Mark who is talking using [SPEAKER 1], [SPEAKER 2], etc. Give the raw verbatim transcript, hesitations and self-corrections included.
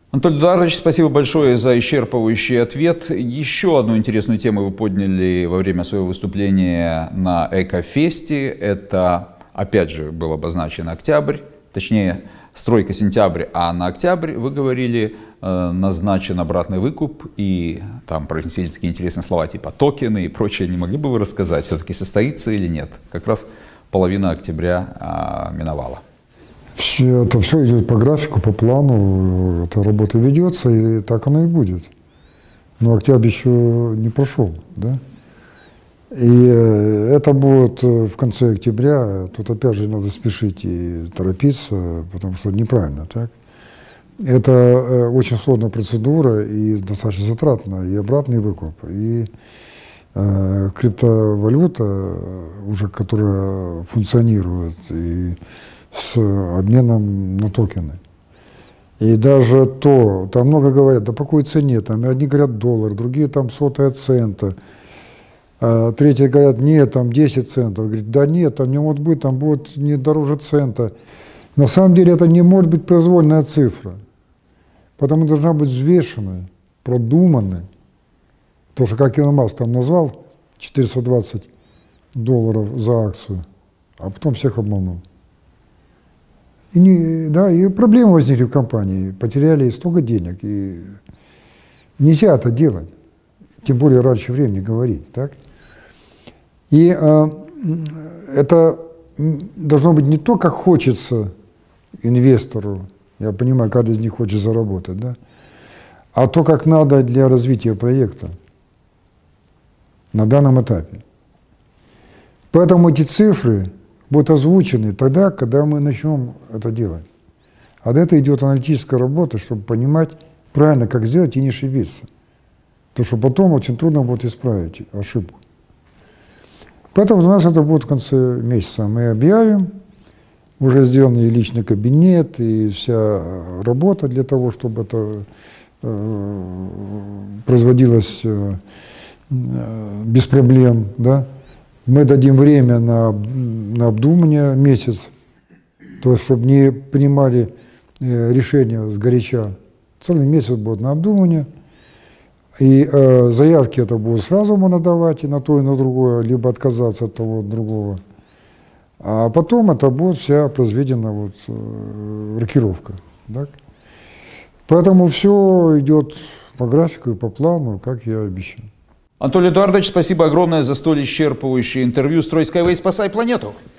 [SPEAKER 1] Анатолий Эдуардович, спасибо большое за исчерпывающий ответ. Еще одну интересную тему вы подняли во время своего выступления на Экофесте. Это, опять же, был обозначен октябрь, точнее, стройка сентябрь, а на октябрь, вы говорили, назначен обратный выкуп, и там произнесли такие интересные слова типа токены и прочее. Не могли бы вы рассказать, все-таки состоится или нет? Как раз половина октября а, миновала.
[SPEAKER 2] Все, это все идет по графику, по плану, эта работа ведется, и так оно и будет. Но октябрь еще не прошел, да? И это будет в конце октября. Тут опять же надо спешить и торопиться, потому что неправильно, так? Это очень сложная процедура и достаточно затратная, и обратный выкуп, и э, криптовалюта, уже которая функционирует, и с обменом на токены. И даже то, там много говорят, да по какой цене, там одни говорят доллар, другие там сотая цента, а третьи говорят, нет, там десять центов, говорят, да нет, там не может быть, там будет не дороже цента. На самом деле это не может быть произвольная цифра, потому должна быть взвешенная, продуманная. Потому что, как Илон Маск там назвал, четыреста двадцать долларов за акцию, а потом всех обманул. И, не, да, и проблемы возникли в компании, потеряли столько денег, и нельзя это делать, тем более раньше времени говорить, так? И э, это должно быть не то, как хочется инвестору, я понимаю, каждый из них хочет заработать, да, а то, как надо для развития проекта на данном этапе. Поэтому эти цифры будут озвучены тогда, когда мы начнем это делать. А до этого идет аналитическая работа, чтобы понимать правильно, как сделать и не ошибиться. Потому что потом очень трудно будет исправить ошибку. Поэтому у нас это будет в конце месяца. Мы объявим, уже сделан и личный кабинет, и вся работа для того, чтобы это э, производилось э, без проблем, да. Мы дадим время на, на обдумывание, месяц, то есть, чтобы не принимали э, решения сгоряча. Целый месяц будет на обдумывание, и э, заявки это будут сразу можно давать и на то, и на другое, либо отказаться от того, от другого. А потом это будет вся произведена вот, э, рокировка. Так? Поэтому все идет по графику и по плану, как я обещал.
[SPEAKER 1] Анатолий Эдуардович, спасибо огромное за столь исчерпывающее интервью. Строй Skyway, спасай планету!